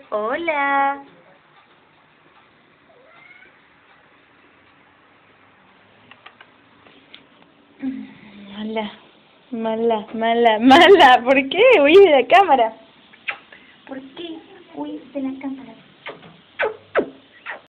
Hola. Mala, mala. ¿Por qué? Huí de la cámara. ¿Por qué huís de la cámara?